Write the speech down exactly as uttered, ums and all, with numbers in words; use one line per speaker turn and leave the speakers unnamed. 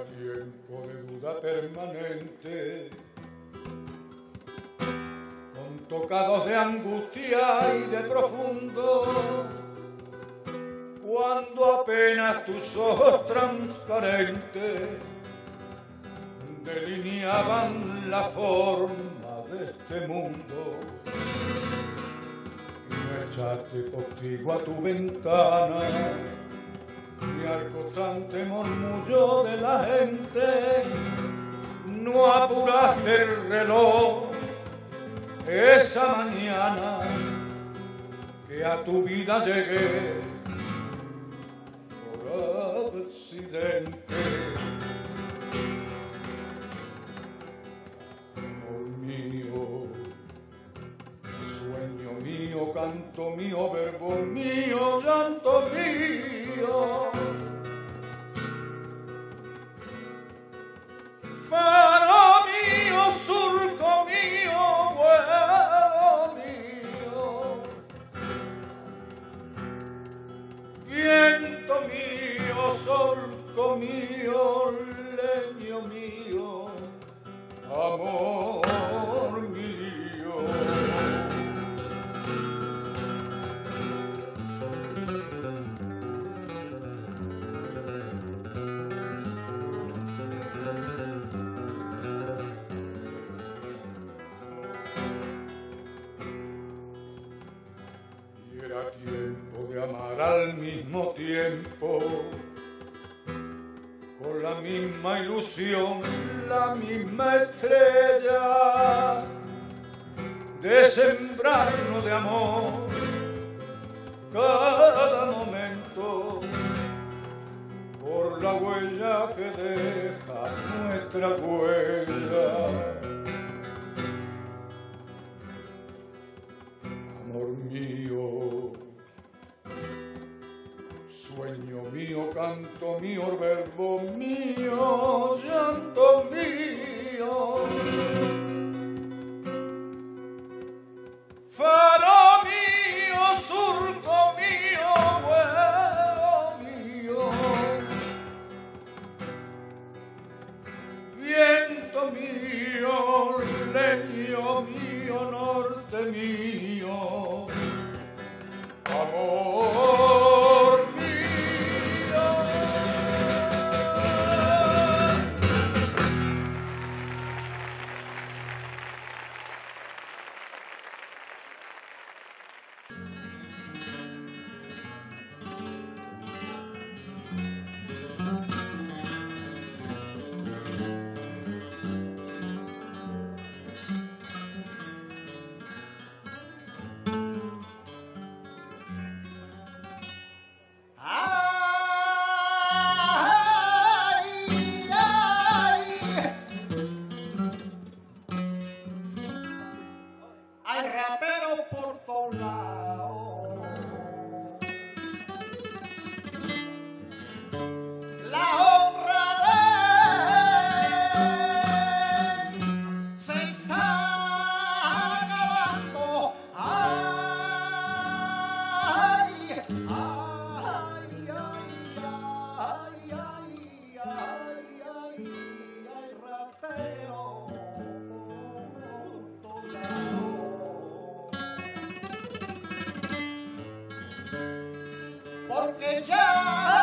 tiempo de duda permanente, con tocados de angustia y de profundo, cuando apenas tus ojos transparentes delineaban la forma de este mundo, y no echaste postigo a tu ventana, ni al constante murmullo de la gente, no apuraste el reloj esa mañana que a tu vida llegué por accidente. Amor mío, sueño mío, canto mío, verbo mío, llanto mío, faro mío, surco mío, vuelo mío, viento mío, surco mío, leño mío, amor mío. Y era tiempo de amar al mismo tiempo, con la misma ilusión, la misma estrella, de sembrarnos de amor cada momento, por la huella que deja nuestra huella. Amor mío, sueño mío, canto mío, verbo mío, llanto mío, faro mío, surco mío, vuelo mío, viento mío, leño mío, norte mío, amor mío.
Hay rateros por todos lados, la honradez se está acabando. Ay, ay, ay, ay, ay, ay, ay, ay, rateros por todos lados. Porque ya